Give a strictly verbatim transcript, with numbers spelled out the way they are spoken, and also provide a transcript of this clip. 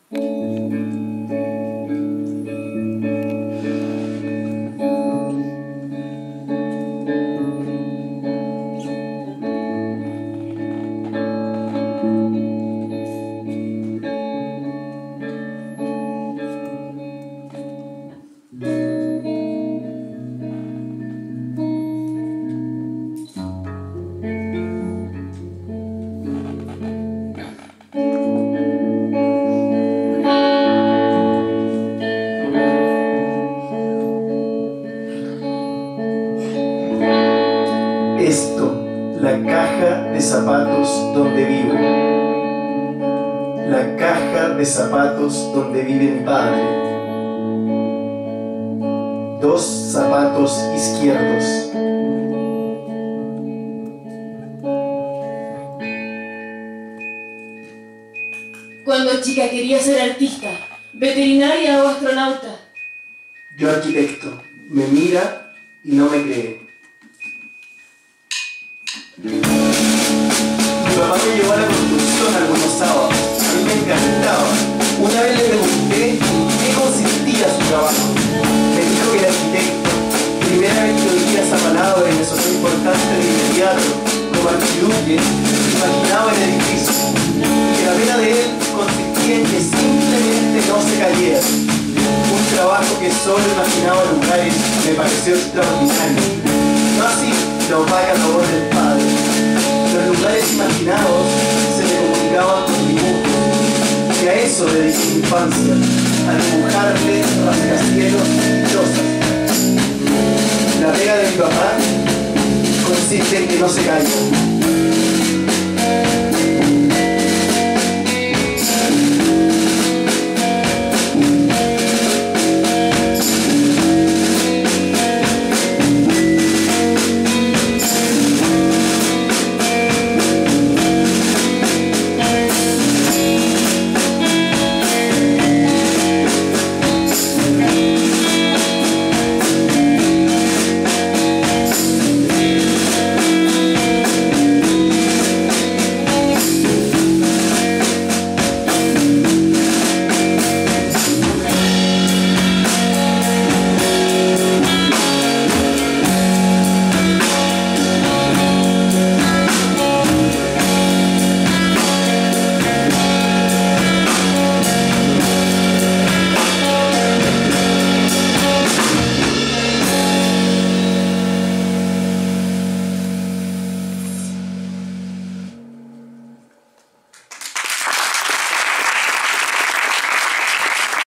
Esto, la caja de zapatos donde vivo. La caja de zapatos donde vive mi padre. Dos zapatos izquierdos. Cuando chica quería ser artista, veterinaria o astronauta. Yo arquitecto, me mira y no me cree. Mi papá me llevó a la construcción algunos sábados. A mí me encantaba. Una vez le pregunté en qué consistía su trabajo. Me dijo que era arquitecto. Primera vez que oía esa palabra y me sonó importante en el teatro. Como archiduque, imaginaba el edificio. Y que la pena de él consistía en que simplemente no se cayera. Un trabajo que solo imaginaba lugares me pareció extraordinario. No así los vaya a favor del padre. Los lugares imaginados se le comunicaban con dibujos. Y a eso dediqué mi infancia, a dibujarle rascacielos y chozas. La pega de mi papá consiste en que no se caiga.